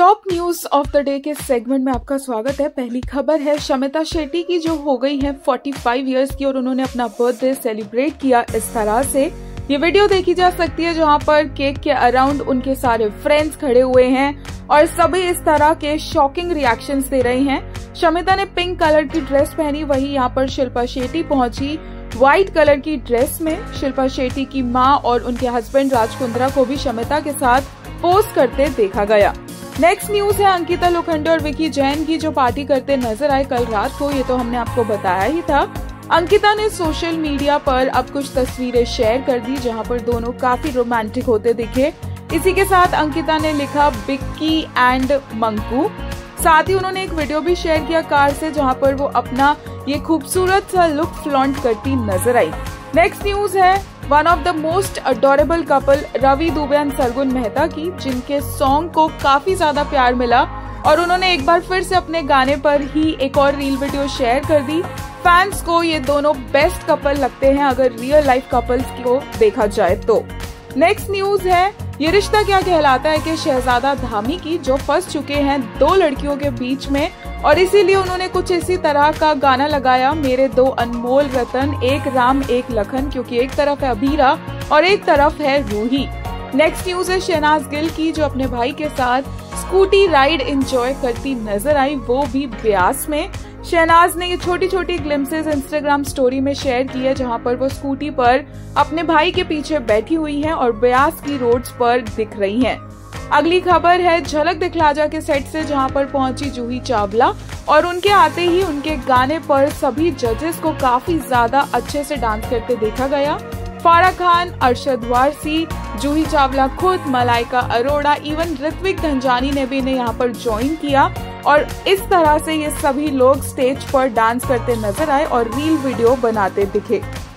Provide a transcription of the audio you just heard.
Top news of the day के segment में आपका स्वागत है। पहली खबर है शमिता शेट्टी की, जो हो गई है 45 इयर्स की और उन्होंने अपना बर्थडे सेलिब्रेट किया इस तरह से। ये वीडियो देखी जा सकती है जहां पर केक के अराउंड उनके सारे फ्रेंड्स खड़े हुए हैं और सभी इस तरह के शॉकिंग रिएक्शंस दे रहे हैं। शमिता ने पिंक कलर की ड्रेस पहनी, वहीं यहाँ पर शिल्पा शेट्टी पहुंची व्हाइट कलर की ड्रेस में। शिल्पा शेट्टी की मां और उनके हस्बैंड राज कुंद्रा को भी शमिता के साथ पोस्ट करते देखा गया। नेक्स्ट न्यूज है अंकिता लोखंडे और विकी जैन की, जो पार्टी करते नजर आए कल रात को। ये तो हमने आपको बताया ही था। अंकिता ने सोशल मीडिया पर अब कुछ तस्वीरें शेयर कर दी जहां पर दोनों काफी रोमांटिक होते दिखे। इसी के साथ अंकिता ने लिखा बिक्की एंड मंकू। साथ ही उन्होंने एक वीडियो भी शेयर किया कार से, जहां पर वो अपना ये खूबसूरत सा लुक फ्लॉन्ट करती नजर आई। नेक्स्ट न्यूज है one of the most adorable couple Ravi Dubey and Sargun Mehta की, जिनके सॉन्ग को काफी ज्यादा प्यार मिला और उन्होंने एक बार फिर से अपने गाने पर ही एक और रील वीडियो शेयर कर दी। फैंस को ये दोनों बेस्ट कपल लगते हैं अगर रियल लाइफ कपल्स को देखा जाए तो। नेक्स्ट न्यूज है ये रिश्ता क्या कहलाता है कि शहजादा धामी की, जो फंस चुके हैं दो लड़कियों के बीच में और इसीलिए उन्होंने कुछ इसी तरह का गाना लगाया, मेरे दो अनमोल रतन एक राम एक लखन, क्योंकि एक तरफ है अभीरा और एक तरफ है रूही। नेक्स्ट न्यूज है शहनाज गिल की, जो अपने भाई के साथ स्कूटी राइड एंजॉय करती नजर आई, वो भी ब्यास में। शहनाज ने ये छोटी छोटी ग्लिम्सेस इंस्टाग्राम स्टोरी में शेयर की है, जहां पर वो स्कूटी पर अपने भाई के पीछे बैठी हुई हैं और ब्यास की रोड्स पर दिख रही हैं। अगली खबर है झलक दिखलाजा के सेट से, जहां पर पहुंची जूही चावला और उनके आते ही उनके गाने पर सभी जजेस को काफी ज्यादा अच्छे से डांस करते देखा गया। फारा खान, अरशद वारसी, जूही चावला खुद, मलाइका अरोड़ा, इवन ऋत्विक धनजानी ने भी इन्हें यहाँ पर ज्वाइन किया और इस तरह से ये सभी लोग स्टेज पर डांस करते नजर आए और रील वीडियो बनाते दिखे।